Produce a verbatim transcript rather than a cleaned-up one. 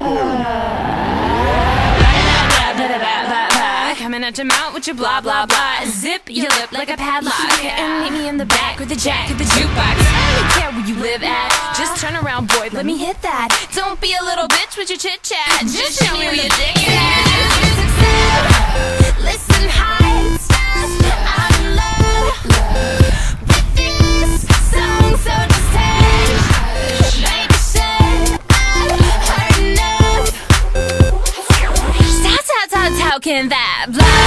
Coming at your mouth with your blah blah blah. Zip your lip like a padlock and meet me in the back with the jack of the jukebox. I don't care where you live at. Just turn around, boy, let me hit that. Don't be a little bitch with your chit chat. Just show me where your dick is at. Listen high, I'm in love with this song, so just take, make a shit. I've heard enough. How, how, how, how can that blah?